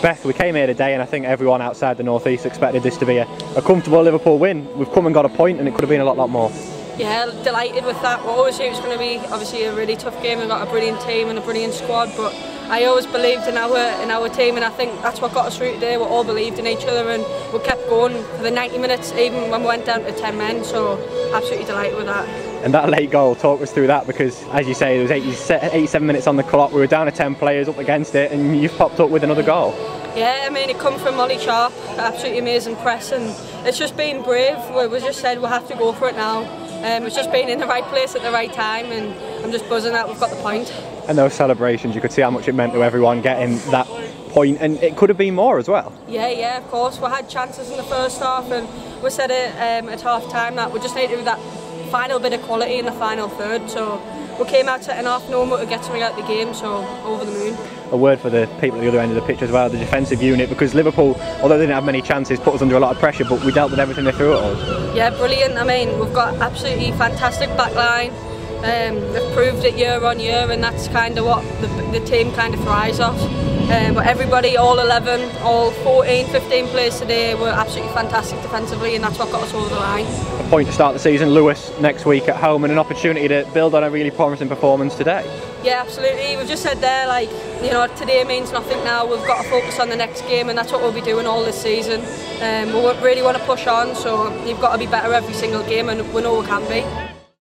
Beth, we came here today and I think everyone outside the North East expected this to be a comfortable Liverpool win. We've come and got a point and it could have been a lot more. Yeah, delighted with that. We always knew it was going to be obviously a really tough game. We've got a brilliant team and a brilliant squad, but I always believed in our team, and I think that's what got us through today. We all believed in each other and we kept going for the 90 minutes, even when we went down to 10 men, so absolutely delighted with that. And that late goal, talk us through that, because as you say, there was 87 minutes on the clock, we were down to 10 players up against it and you've popped up with another goal. Yeah, I mean, it come from Molly Sharp, absolutely amazing press, and it's just been brave. We just said we'll have to go for it now. It's just been in the right place at the right time, and I'm just buzzing that we've got the point. And those celebrations, you could see how much it meant to everyone getting that point, and it could have been more as well. Yeah, of course. We had chances in the first half, and we said it at half time that we just needed that final bit of quality in the final third. So we came out second half knowing we could get something out of the game, so over the moon. A word for the people at the other end of the pitch as well, the defensive unit, because Liverpool, although they didn't have many chances, put us under a lot of pressure, but we dealt with everything they threw at us. Yeah, brilliant. I mean, we've got absolutely fantastic back line. They've proved it year on year, and that's kind of what the team kind of thrives off. But everybody, all 11, all 14, 15 players today were absolutely fantastic defensively, and that's what got us over the line. A point to start the season, Lewis next week at home, and an opportunity to build on a really promising performance today. Yeah, absolutely. We've just said there, like, you know, today means nothing now. We've got to focus on the next game, and that's what we'll be doing all this season. We really want to push on, so you've got to be better every single game, and we know we can be.